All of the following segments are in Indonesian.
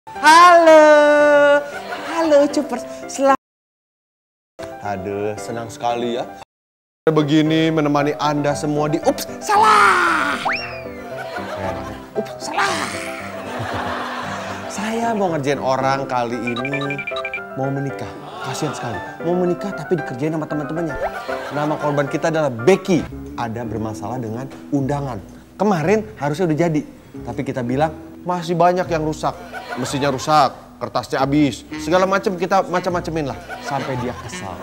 Halo, halo Cupers. Aduh, senang sekali ya. Begini menemani Anda semua di Ups, salah. Ups, salah. Saya mau ngerjain orang kali ini mau menikah. Kasihan sekali. Mau menikah tapi dikerjain sama teman-temannya. Nama korban kita adalah Becky. Ada bermasalah dengan undangan. Kemarin harusnya udah jadi. Tapi kita bilang masih banyak yang rusak. Mesinnya rusak, kertasnya habis. Segala macam kita macam-macamin lah. Sampai dia kesal.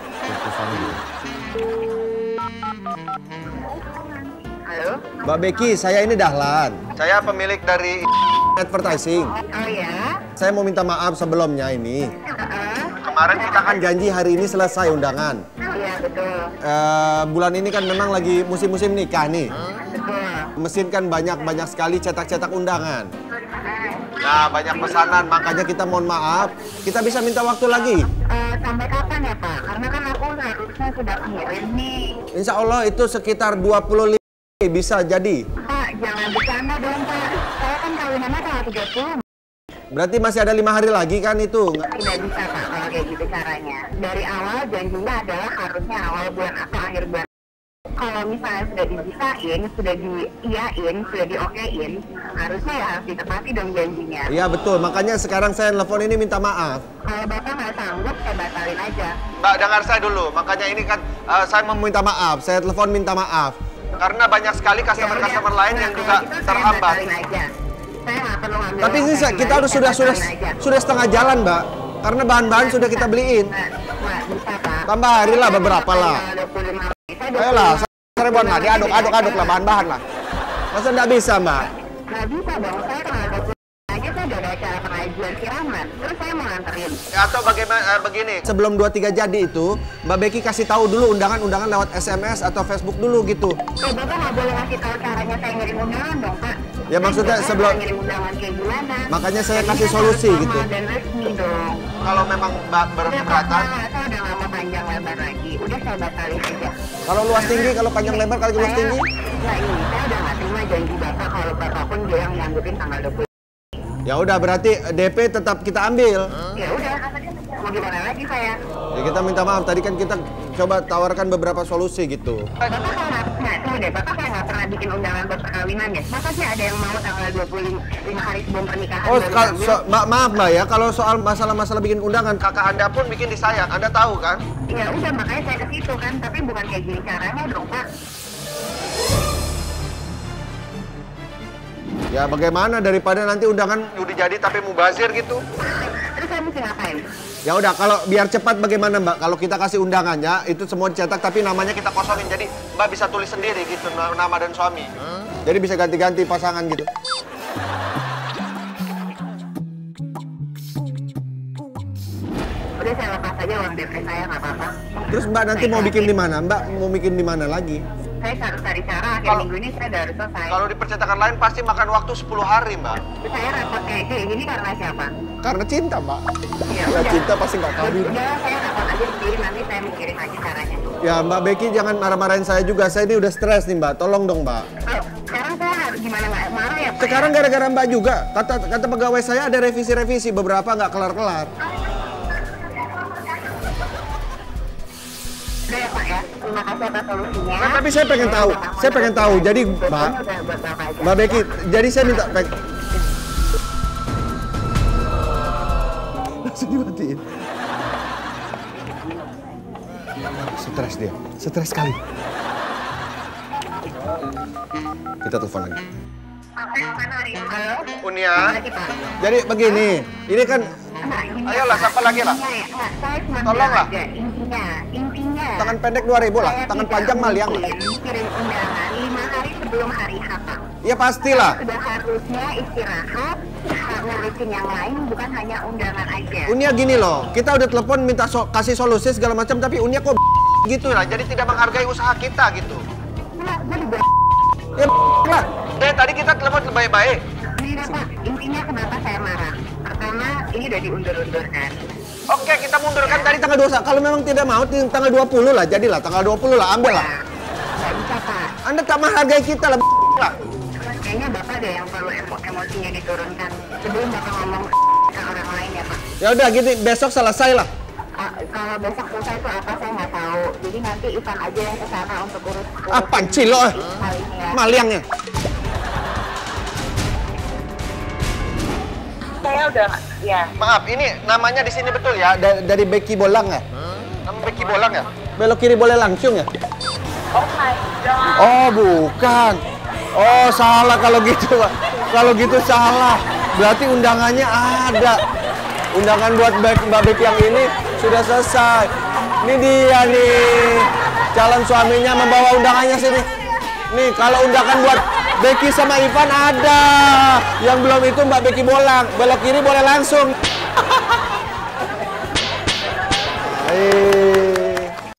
Halo? Mbak Becky, saya ini Dahlan. Saya pemilik dari advertising. Oh ya? Saya mau minta maaf sebelumnya ini. Kemarin kita kan janji hari ini selesai undangan. Iya, betul. Bulan ini kan memang lagi musim-musim nikah nih. Betul. Mesin kan banyak sekali cetak-cetak undangan. Nah, banyak pesanan, makanya kita mohon maaf. Kita bisa minta waktu lagi. Sampai kapan ya, Pak? Karena kan aku harusnya sudah kirim nih. Insya Allah itu sekitar 25 bisa jadi. Pak, jangan bercanda dong, Pak. Saya kan kawinannya tanggal 30. Berarti masih ada 5 hari lagi kan itu? Tidak bisa, Pak, kalau kayak gitu caranya. Dari awal janjinya adalah harusnya awal bulan atau akhir bulan. Kalau misalnya sudah dibisain, sudah diiyain, sudah diokein, harusnya ya harus ditepati dong janjinya. Iya betul, makanya sekarang saya nelfon ini minta maaf. Kalau Bapak nggak sanggup, saya batalin aja. Mbak, dengar saya dulu, makanya ini kan saya mau minta maaf, saya telepon minta maaf. Karena banyak sekali customer-customer lain yang juga terhambat. Saya nggak perlu ngambil. Tapi ini kita harus sudah setengah jalan, Mbak. Karena bahan-bahan sudah kita beliin. Nggak bisa, Pak. Tambah hari lah beberapa lah. Ayolah, seribuan lah, diaduk-aduk lah bahan-bahan lah. Masa nggak bisa, Mbak? Nggak bisa dong, saya tanggal 20 aja saya udah ada acara pengajian siraman. Terus saya mau nganterin. Atau bagaimana begini, sebelum 23 jadi itu, Mbak Becky kasih tahu dulu undangan-undangan lewat SMS atau Facebook dulu gitu. Bapak nggak boleh ngasih tahu caranya saya ngirim undangan dong, Pak. Ya maksudnya sebelum ngirim undangan kayak gimana? Makanya saya kasih solusi gitu. Dan resmi dong. Kalau memang Mbak berkeberatan, Saya udah lama panjang lebar lagi. Udah saya batalin aja. kalau luas tinggi, kalau panjang lebar, kalau luas tinggi. Nah ini, saya udah nggak terima janji Bapak kalau Bapak pun dia yang nyanggupin tanggal 20. Ya udah berarti DP tetap kita ambil. Ya udah, mau gimana lagi saya? Ya kita minta maaf, tadi kan kita coba tawarkan beberapa solusi gitu. Bapak kayak nggak deh, Bapak kayak nggak pernah bikin undangan buat perkawinan ya? Masa sih ada yang mau tanggal 25 hari sebelum pernikahan? Oh, Mbak, maaf Mbak ya, kalau soal masalah-masalah bikin undangan, kakak Anda pun bikin disayang, Anda tahu kan? Ya udah, makanya saya ke situ kan, tapi bukan kayak gini caranya dong, Pak. Ya bagaimana daripada nanti undangan udah jadi tapi mubazir gitu. Terus saya mesti ngapain? Ya udah, kalau biar cepat bagaimana Mbak? Kalau kita kasih undangannya itu semua dicetak tapi namanya kita kosongin. Jadi Mbak bisa tulis sendiri gitu nama dan suami. Jadi bisa ganti-ganti pasangan gitu. Udah saya lepas aja uang DP saya, nggak apa-apa. Terus Mbak nanti mau bikin di mana? Mbak mau bikin di mana lagi? Saya harus cari cara, akhir minggu ini saya udah harus selesai. Kalau di percetakan lain pasti makan waktu 10 hari Mbak. Saya repot kayak gini karena siapa? Karena cinta Mbak. Ya Karena udah. cinta pasti nggak kawin. Udah, saya repot aja sendiri, nanti saya mikirin lagi caranya. Ya Mbak Becky jangan marah-marahin saya juga. Saya ini udah stres nih Mbak. Tolong dong Mbak. Oh, sekarang saya harus gimana nggak marah ya, Pak? Sekarang gara-gara Mbak juga. Kata pegawai saya ada revisi-revisi. Beberapa nggak kelar-kelar. Udah ya, Pak ya. Terima kasih atas solusinya. Nah, tapi saya pengen tahu. Saya pengen tahu. Jadi Mbak Becky, jadi saya minta langsung dimatiin. Stres dia. Stres sekali. Kita telepon lagi. Halo? Unia. Lagi, Pak. Jadi begini. Ini kan Nah, ini ayolah, Pak. siapa lagi lah? Intinya ya, saya cuma Tolonglah. bilang aja, intinya. tangan pendek 2.000 lah. Saya Tangan tidak panjang maliang lah. mungkin kirim undangan 5 hari sebelum hari H, Pak. Ya pastilah. Sudah harusnya istirahat, ngurusin yang lain, bukan hanya undangan aja. Unia gini loh. Kita udah telepon minta kasih solusi segala macam tapi Unia kok gitu lah. Jadi tidak menghargai usaha kita gitu. Nah, gue juga Ya lah. Tadi kita telepon baik-baik. ini Pak, intinya kenapa saya marah. Pertama, ini udah diundur-undur kan. Oke, kita mundurkan tadi tanggal 21. Kalau memang tidak mau, tanggal 20 lah. Jadilah, tanggal 20 lah. Ambil lah. Nggak bisa, Pak. Anda tak menghargai kita lah. Lah. Kayaknya Bapak ada yang perlu emosinya diturunkan. Sebelum Bapak ngomong ke orang Ya udah gini, besok selesai lah. Kalau besok selesai itu apa saya nggak tahu. Jadi nanti Ivan aja yang kesana untuk urus Apaan sih lo? hal ini ya. Maliangnya. Saya udah, ya. Maaf, ini namanya di sini betul ya? Dari Becky Bolang ya? Nama Becky Bolang ya? Belok kiri boleh langsung ya? Oh my god. Oh, bukan. Oh, salah kalau gitu, Pak. Kalau gitu salah. Berarti undangannya ada. Undangan buat Mbak Becky yang ini sudah selesai. Ini dia nih. Calon suaminya membawa undangannya sini. Nih, kalau undangan buat Becky sama Ivan ada. Yang belum itu Mbak Becky Bolang. Belok kiri boleh langsung.